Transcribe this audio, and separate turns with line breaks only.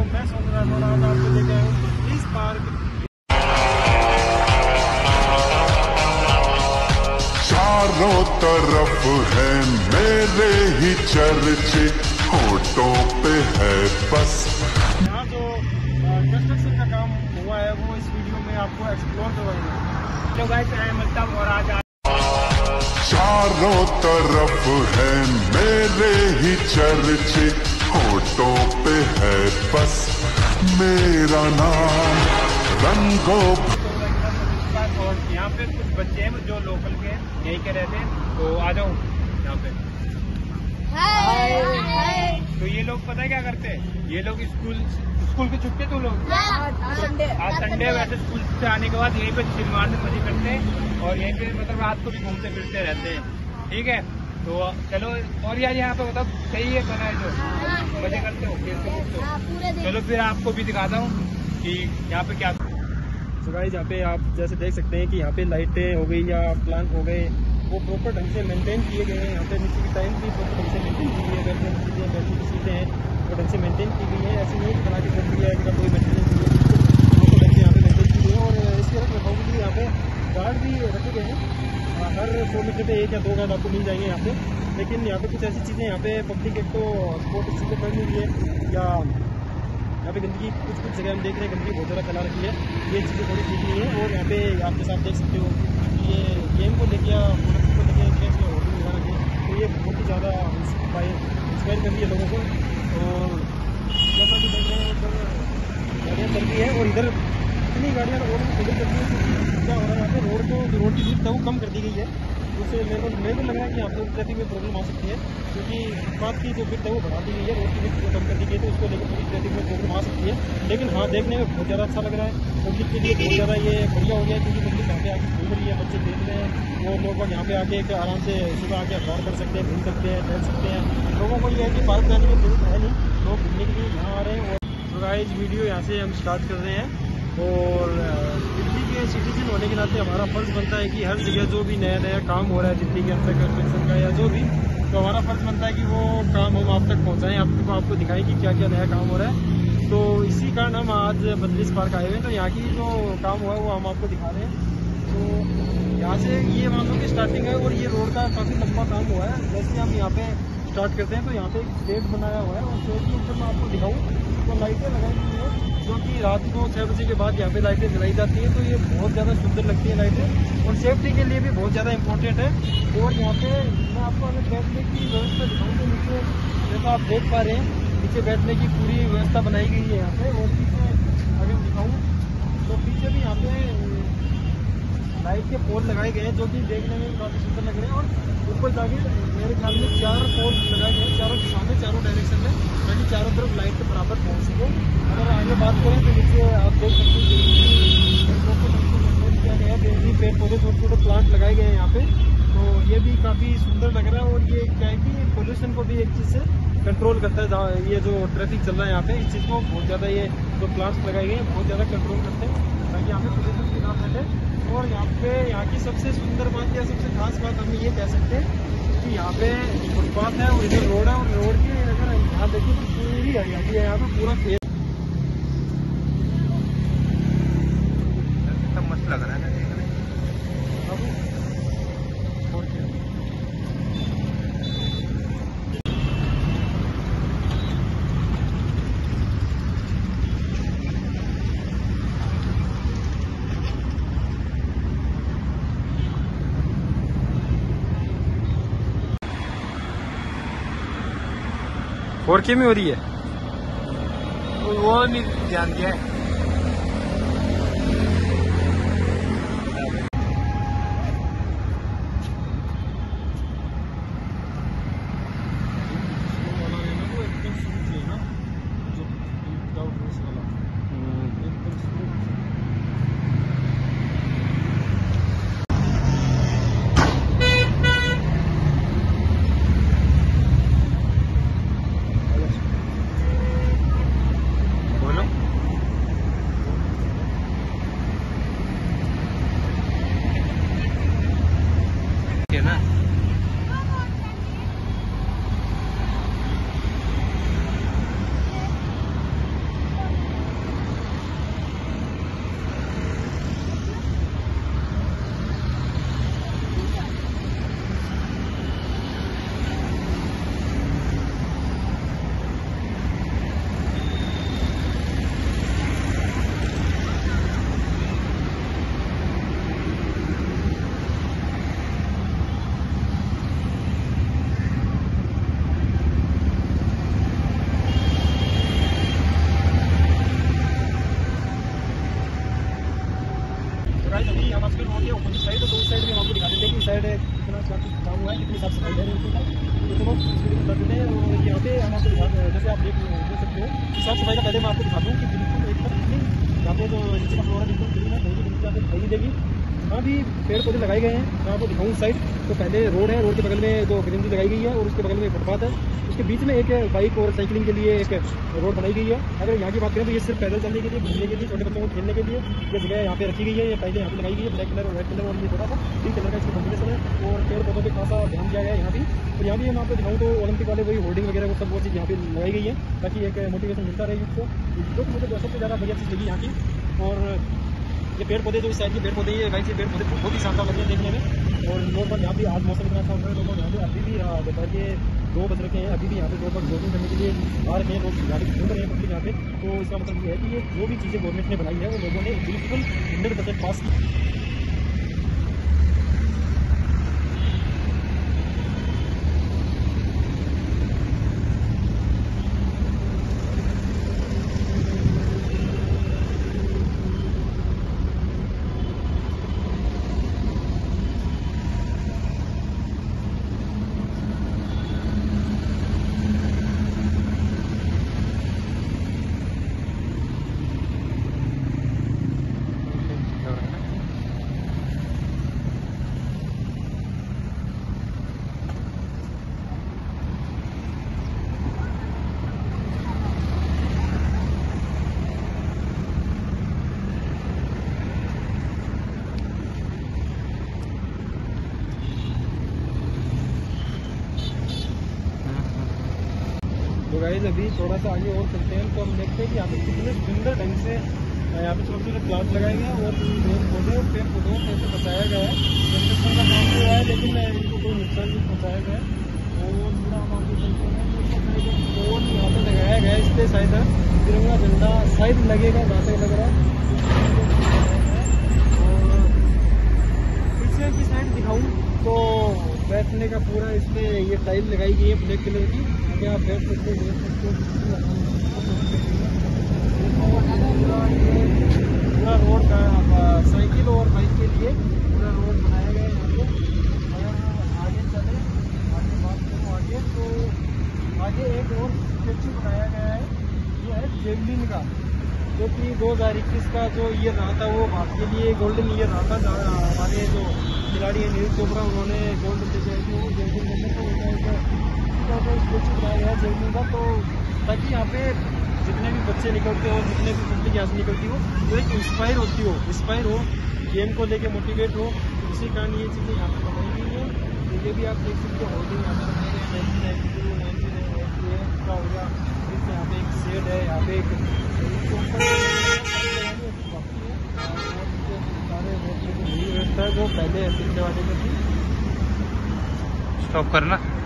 मैं सोच रहा था आज आपको लेके आया हूँ पब्लिक पार्क।
चारों तरफ है मेरे ही चर्चे, होठों पे है बस।
यहाँ जो कंस्ट्रक्शन का काम हुआ है वो इस वीडियो में आपको एक्सप्लोर करवाएंगे। तो गाइस मैं मतलब और आज
चारों तरफ है मेरे ही चर्चे, होठों पे है बस मेरा नाम रंगों।
और यहाँ पे कुछ बच्चे हैं जो लोकल के यहीं के रहते हैं, तो आ जाओ यहाँ पे।
हाय।
तो ये लोग पता है क्या करते हैं, ये लोग स्कूल की छुट्टी तो लोग आज संडे वैसे स्कूल से आने के बाद यहीं पे चिल मारने मजे करते हैं और यहीं पे मतलब रात को भी घूमते फिरते रहते हैं। ठीक है, तो चलो। और यार यहाँ पे मतलब सही है बना है जो मजे करते हो खेलते कूदते। चलो फिर आपको भी दिखाता हूँ कि यहाँ पे क्या। तो गाइस यहाँ पे आप जैसे देख सकते हैं कि यहाँ पे लाइटें हो गई या प्लांट हो गए वो प्रॉपर ढंग से मेंटेन किए गए हैं। यहाँ पे नीचे की टाइम भी प्रॉपर ढंग से मेंटेन की गई है। बैठने की सीटें हैं वो ढंग से मेंटेन की गई है। ऐसी नहीं बना के रख दिया है इनका कोई मेंटेनेंस नहीं है, प्रॉपर ढंग से यहाँ पे मेंटेन की गई है। और इसके रख रखाव के लिए यहाँ पे गार्ड भी रखे गए हैं। हर 100 मीटर पे 1 या 2 गार्ड आपको मिल जाएंगे यहाँ पे। लेकिन यहाँ पे कुछ ऐसी चीज़ें यहाँ पे पब्लिक एक तो स्पोर्ट चीज़ें पड़ रही है या यहाँ पे गंदगी कुछ जगह हम देख रहे हैं गंदगी बहुत ज़्यादा फैला रखी है। ये चीज़ें थोड़ी ठीक नहीं है। और यहाँ पे आप जैसे आप देख सकते हो ये गेम को लेके या प्रोडक्ट को लेके गेम्स में होटल वगैरह के, तो ये बहुत ही ज़्यादा इंस्पायर कर रही है लोगों को। और जैसा कि देख रहे हैं इधर गाड़ियाँ चल रही है और इधर इतनी गाड़ियाँ रोड में खुली चल रही है कि क्या हो रहा है यहाँ पे रोड की दूर वो कम कर दी गई है। उससे मेरे को लग रहा है कि यहाँ पे ट्रैफिक में प्रॉब्लम आ सकती है, क्योंकि फुटपाथ की जो विड्थ है वो बढ़ा दी गई है, रोड की विड्थ कम कर दी गई है, तो उसको लेकर थोड़ी ट्रैफिक में प्रॉब्लम आ सकती है। लेकिन हाँ, देखने में बहुत ज़्यादा अच्छा लग रहा है। पब्लिक के लिए बहुत ज़्यादा ये बढ़िया हो गया है, क्योंकि पब्लिक यहाँ पे आके घूम रही है, बच्चे खेल रहे हैं। वो लोग यहाँ पे आके आराम से सुबह आके अखबार कर सकते हैं, घूम सकते हैं, टहल सकते हैं। लोगों को ये है कि पार्क जाने की जरूरत है नहीं, लोग घूमने के लिए यहाँ आ रहे हैं। तो गाइस वीडियो यहाँ से हम स्टार्ट कर रहे हैं। और दिल्ली के सिटीजन होने के नाते हमारा फर्ज बनता है कि हर जगह जो भी नया नया काम हो रहा है दिल्ली के अंदर कंस्ट्रक्शन का या जो भी, तो हमारा फर्ज बनता है कि वो काम हम आप तक पहुंचाएं, आपको दिखाएं कि क्या क्या नया काम हो रहा है। तो इसी कारण हम आज बदलिस पार्क आए हुए हैं। तो यहाँ की जो काम हुआ है वो हम आपको दिखा रहे हैं। तो यहाँ से ये मान लो कि स्टार्टिंग है और ये रोड का काफ़ी लंबा काम हुआ है। जैसे हम यहाँ पे स्टार्ट करते हैं तो यहाँ पे एक स्टेज बनाया हुआ है और स्टेज के ऊपर मैं आपको दिखाऊँ तो लाइटें लगाई हुई हैं, जो कि रात को 6 बजे के बाद यहाँ पे लाइटें जलाई जाती हैं। तो ये बहुत ज़्यादा सुंदर लगती है लाइटें और सेफ्टी के लिए भी बहुत ज़्यादा इंपॉर्टेंट है। और यहाँ पे मैं आपको अगर बैठने की व्यवस्था दिखाऊँ तो नीचे जैसा आप देख पा रहे हैं नीचे बैठने की पूरी व्यवस्था बनाई गई है यहाँ पे। और पीछे अगर दिखाऊँ तो पीछे भी यहाँ पे लाइट के पोल लगाए गए हैं, जो कि देखने में काफ़ी सुंदर लग रहे हैं। और ऊपर जाके मेरे ख्याल में 4 पोल लगाए गए हैं चारों दिशा में, चारों डायरेक्शन में, ताकि चारों तरफ लाइट के बराबर पहुँच सके। अगर आगे बात करें तो नीचे आप देख सकते हैं पेड़ पौधे छोटे छोटे प्लांट लगाए गए हैं यहाँ पे। तो ये भी काफ़ी सुंदर लग रहा है। और ये क्या है कि पोल्यूशन को भी एक चीज़ से कंट्रोल करता है। ये जो ट्रैफिक चल रहा है यहाँ पे, इस चीज़ को बहुत ज़्यादा ये जो प्लांट्स लगाए गए हैं बहुत ज़्यादा कंट्रोल करते हैं, ताकि यहाँ पे पोल्यूशन भी ना फैले। और यहाँ की सबसे सुंदर बात या सबसे खास बात हम ये कह सकते हैं कि यहाँ पे फुटपाथ है और इधर रोड है। और रोड की अगर यहाँ देखिए तो पूरी हरियाली है, यहाँ पे पूरा खेत। कितना मस्त लग रहा है ना देखने में। और क्या में हो रही है वो नहीं ध्यान दिया है।
कितनी साफ सफाई है इनके साथ, तो चलो इसको भी कर देते हैं। और यहाँ पे हम आपको जैसे आप देख सकते हो कि साफ सफाई का पहले मैं आपको दिखाता हूँ कि बिल्कुल एकदम क्लीन, यहाँ पे जो नीचे का फ्लोर है बिल्कुल क्लीन है, कहीं भी यहाँ पे दिखाई नहीं देगी। हाँ भी पेड़ पौधे लगाए गए हैं, मैं आपको दिखाऊँ साइड। तो पहले रोड है, रोड के बगल में दो ग्रीनरी लगाई गई है और उसके बगल में फुटपाथ है, उसके बीच में एक बाइक और साइकिलिंग के लिए एक रोड बनाई गई है। अगर यहाँ की बात करें तो ये सिर्फ पैदल चलने के लिए, घूमने के लिए, छोटे बच्चों को खेलने के लिए ये जगह यहाँ पे रखी गई है। ये पहले यहाँ पे लगाई गई है, ब्लैक कलर और रेड कलर, और ये थोड़ा सा पिंक कलर का इसका कॉम्बिनेशन है। और पेड़ पौधों पे खासा ध्यान दिया गया है यहाँ भी। और यहाँ भी मैं आपको दिखाऊँ तो ओलंपिक वाले वही होर्डिंग वगैरह वो सब वो चीज़ यहाँ पे लगाई गई है, ताकि एक मोटिवेशन मिलता रहे यूथ को, जो कि मुझे सबसे ज़्यादा बढ़िया चीज़ लगी यहाँ की। और ये पेड़ पौधे जो इस साइड के पेड़ पौधे, ये गाइस ये पेड़ पौधे बहुत ही शानदार लगे हैं देखने में। और लोग यहाँ भी आज मौसम इतना अच्छा हो रहा है, लोग यहाँ पे अभी भी दोपहर के 2 बज रखे हैं, अभी भी यहाँ पे लोग जॉगिंग करने के लिए आ रहे हैं, लोग यहाँ पे घूम रहे हैं पब्लिक यहाँ पे। तो इसका मतलब ये है कि ये जो भी चीज़ें गवर्नमेंट ने बनाई है वो लोगों ने बिल्कुल 100% पास की। तो गाइस अभी थोड़ा सा आगे और चलते हैं, तो हम देखते हैं कि यहाँ पे कितने सुंदर ढंग से यहाँ पे छोटे छोटे प्लांट लगाए गए हैं और पेड़ पौधों से बचाया गया है। कंस्ट्रक्शन का काम हुआ है लेकिन इनको कोई नुकसान नहीं पहुँचाया गया है। और पूरा हम आपको चलते हैं तो पोल यहाँ पे लगाया गया है, इस पर शायद तिरंगा झंडा शायद लगेगा, जहाँ तक लग रहा है। और पीछे की साइड दिखाऊँ तो बैठने का पूरा इस पर ये टाइल लगाई गई है ब्लैक कलर की, क्या आप बैठ सकते हैं, देख सकते हो पूरा रोड का साइकिल और बाइक के लिए पूरा रोड बनाया गया है यहाँ पे। अगर आगे चले, आगे बात करूँ आगे तो आगे एक और स्टेचू बनाया गया है, ये है जेवलिन का, जो कि 2021 का जो ईयर रहा था वो भारत के लिए गोल्डन ईयर रहा था। हमारे जो खिलाड़ी है नीरज चोपड़ा, उन्होंने गोल्ड लेके आए थे, वो जेवलिन लेकर तो स्टेचू बनाया गया है जेवलिन का। तो ताकि यहाँ पे जितने भी बच्चे निकलते हो, जितने भी पब्लिक यहाँ से निकलती हो, वो एक इंस्पायर हो, गेम को लेके मोटिवेट हो, इसी कारण ये चीज़ें यहाँ पे बनाई गई है। तो ये भी आप देख सकते हो, होर्डिंग यहाँ पे बनाए गए 1992 का होगा। फिर यहाँ पे एक शेड है, यहाँ पे एक व्यवस्था है जो पहले ऐसे जमाने में थी।
स्टॉप करना।